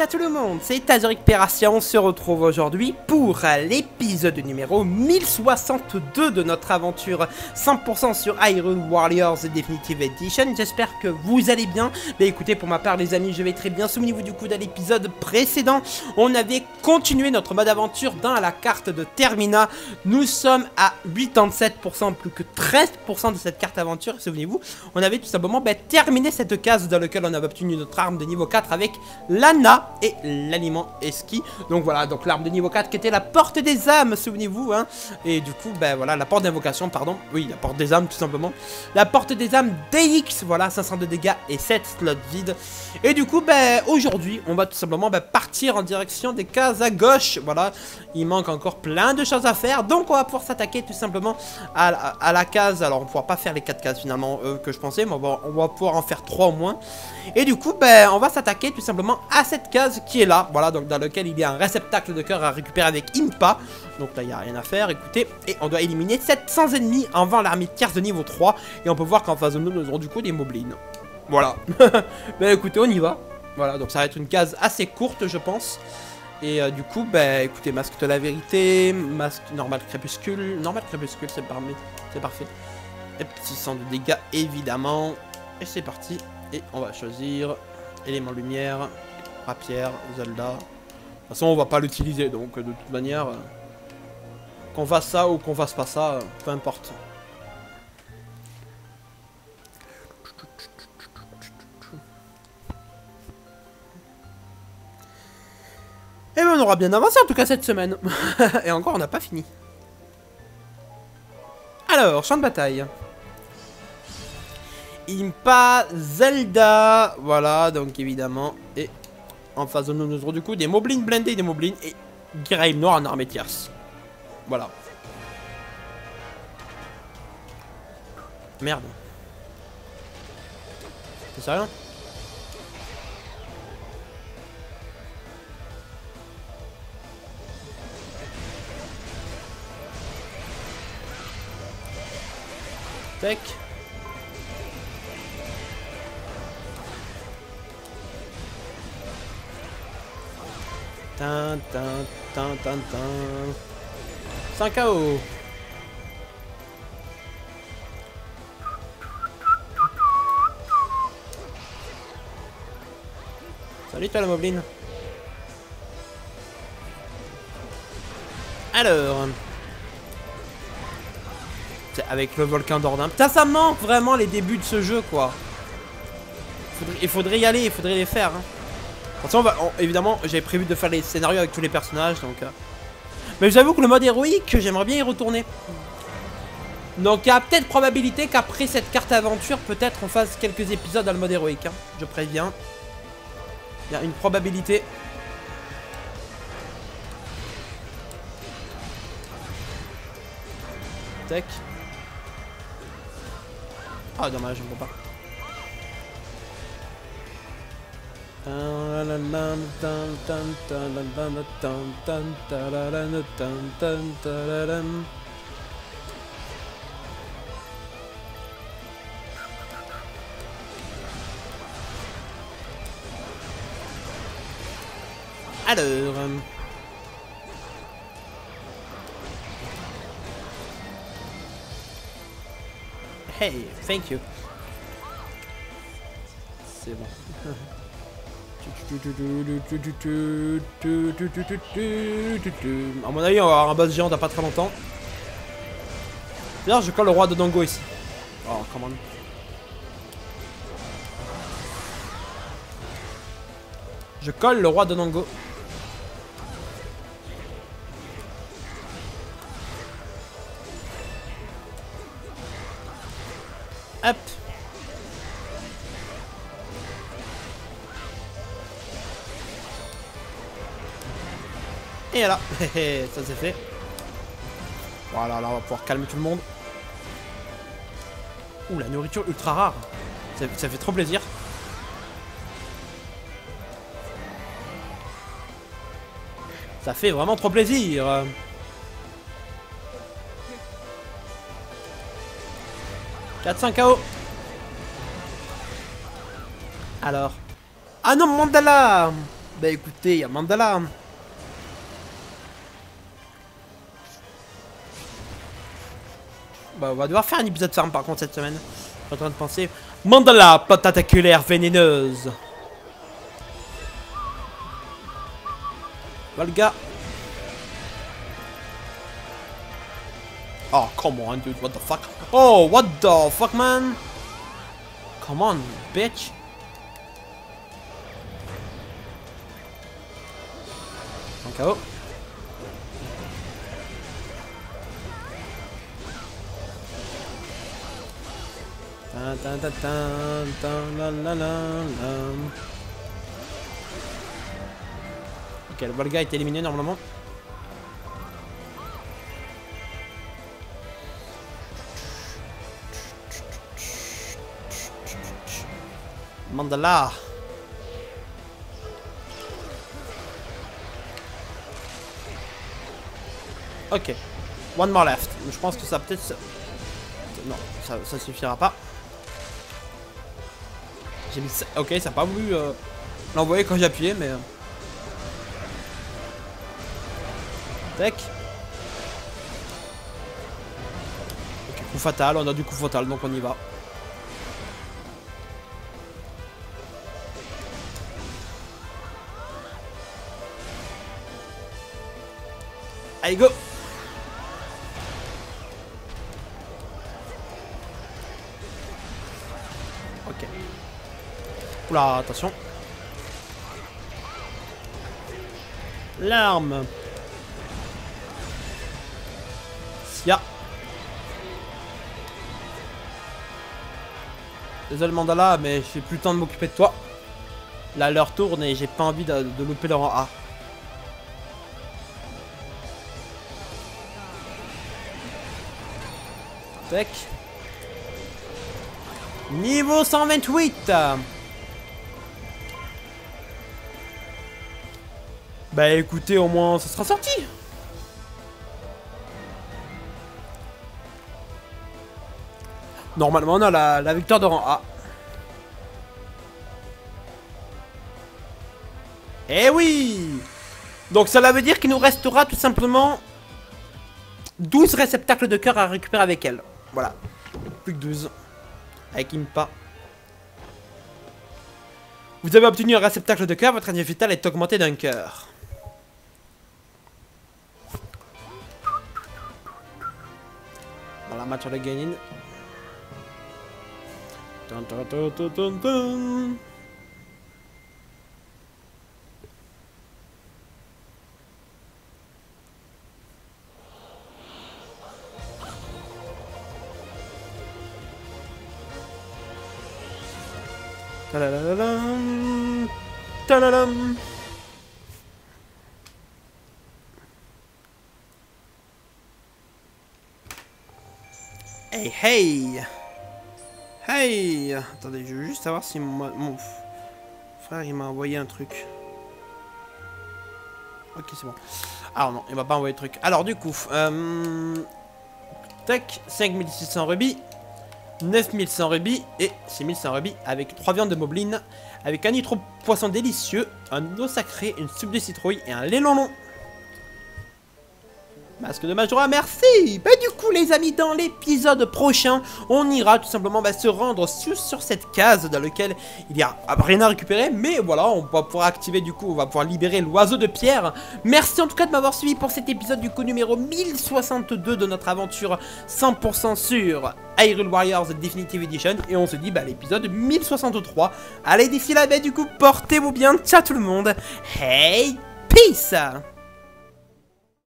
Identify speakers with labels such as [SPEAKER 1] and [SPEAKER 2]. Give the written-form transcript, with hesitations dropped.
[SPEAKER 1] à tout le monde, c'est Azuric Perassia, on se retrouve aujourd'hui pour l'épisode numéro 1062 de notre aventure 100% sur Hyrule Warriors Definitive Edition. J'espère que vous allez bien. Mais écoutez, pour ma part les amis, je vais très bien. Souvenez-vous du coup de l'épisode précédent, on avait continué notre mode aventure dans la carte de Termina. Nous sommes à 87%, plus que 13% de cette carte aventure. Souvenez-vous, on avait tout simplement terminé cette case dans laquelle on avait obtenu notre arme de niveau 4 avec l'Anna et l'aliment Eski. Donc voilà, donc l'arme de niveau 4 qui était la porte des âmes, souvenez-vous, hein. Et du coup, voilà, la porte d'invocation, pardon. Oui, la porte des âmes, tout simplement. La porte des âmes DX, voilà, 500 de dégâts et 7 slots vides. Et du coup, aujourd'hui, on va tout simplement partir en direction des cases à gauche. Voilà, il manque encore plein de choses à faire. Donc on va pouvoir s'attaquer tout simplement à la case. Alors on ne pourra pas faire les 4 cases finalement que je pensais, mais on va pouvoir en faire 3 au moins. Et du coup, on va s'attaquer tout simplement à cette case qui est là, voilà, donc dans lequel il y a un réceptacle de cœur à récupérer avec Impa. Donc là, il n'y a rien à faire, écoutez. Et on doit éliminer 700 ennemis avant l'armée tierce de niveau 3. Et on peut voir qu'en face de nous, nous aurons du coup des moblins. Voilà. Écoutez, on y va. Voilà, donc ça va être une case assez courte, je pense. Et du coup, écoutez, masque de la vérité, masque normal crépuscule. Normal crépuscule, c'est parfait. Et petit 100 de dégâts, évidemment. Et c'est parti. Et on va choisir élément lumière, rapière, Zelda. De toute façon, on va pas l'utiliser, donc de toute manière, qu'on fasse ça ou qu'on fasse pas ça, peu importe. Et on aura bien avancé en tout cas cette semaine. Et encore, on n'a pas fini. Alors, champ de bataille. Impa, Zelda, voilà, donc évidemment, et en face de nous, nous aurons du coup des moblins blindés, des moblins, et Giraim Noir en armée tierce. Voilà. Merde. C'est sérieux? Tac. Tin, tin, tin, tin, tin. 5 KO. Salut toi la mobline. Alors. Avec le volcan d'Ordin. Putain, ça manque vraiment les débuts de ce jeu, quoi. Il faudrait y aller, il faudrait les faire, hein. De toute façon, évidemment, j'avais prévu de faire les scénarios avec tous les personnages, donc... Mais j'avoue que le mode héroïque, j'aimerais bien y retourner. Donc il y a peut-être probabilité qu'après cette carte aventure, peut-être on fasse quelques épisodes dans le mode héroïque, hein. Je préviens. Il y a une probabilité. Tac. Ah dommage, je ne vois pas. Alors... Hey, thank you. C'est bon. À mon avis, on va avoir un boss géant dans pas très longtemps. D'ailleurs, je colle le roi de Dango ici. Oh, comment? Je colle le roi de Dango. Hop. Et voilà, ça c'est fait. Voilà, là on va pouvoir calmer tout le monde. Ouh, la nourriture ultra rare. Ça fait trop plaisir. Ça fait vraiment trop plaisir. 400 KO. Alors. Ah non, Mandala. Bah écoutez, il y a Mandala. Bah on va devoir faire un épisode farm par contre cette semaine. Je suis en train de penser. Mandala, plante tentaculaire vénéneuse. Bah le gars. Oh come on dude, what the fuck. Oh what the fuck man. Come on bitch. Un KO. Ok, le Volga est éliminé normalement. Mandala. Ok. One more left. Je pense que ça peut-être... Non, ça suffira pas. J'ai mis ça. Ok, ça n'a pas voulu l'envoyer quand j'ai appuyé, mais... Tac. Ok, coup fatal, on a du coup fatal, donc on y va. Allez, go! Ok. Oula, attention. L'arme. Sia. Désolé Mandala, mais j'ai plus le temps de m'occuper de toi. Là, l'heure tourne et j'ai pas envie de louper le rang A. Tac. Niveau 128. Bah écoutez, au moins ça sera sorti. Normalement on a la victoire de rang A. Eh oui. Donc ça veut dire qu'il nous restera tout simplement 12 réceptacles de cœur à récupérer avec elle. Voilà. Plus que 12. Avec Impa. Vous avez obtenu un réceptacle de cœur, votre énergie vitale est augmentée d'un cœur. Voilà, match sur le gain-in. Tadadadam, tadadam. Hey hey. Hey. Attendez, je veux juste savoir si mon frère il m'a envoyé un truc. Ok, c'est bon. Alors non, il m'a pas envoyé de truc. Alors du coup, tac, 5600 rubis. 9100 rubis et 6100 rubis avec 3 viandes de mobeline, avec un nitro poisson délicieux, un eau sacré, une soupe de citrouille et un lait long. Masque de Majora, merci. Bah du coup les amis, dans l'épisode prochain, on ira tout simplement se rendre sur cette case dans laquelle il y a rien à récupérer, mais voilà, on va pouvoir activer du coup, on va pouvoir libérer l'oiseau de pierre. Merci en tout cas de m'avoir suivi pour cet épisode du coup numéro 1062 de notre aventure 100% sur Hyrule Warriors Definitive Edition, et on se dit à l'épisode 1063. Allez, d'ici là, du coup, portez-vous bien, ciao tout le monde, hey, peace.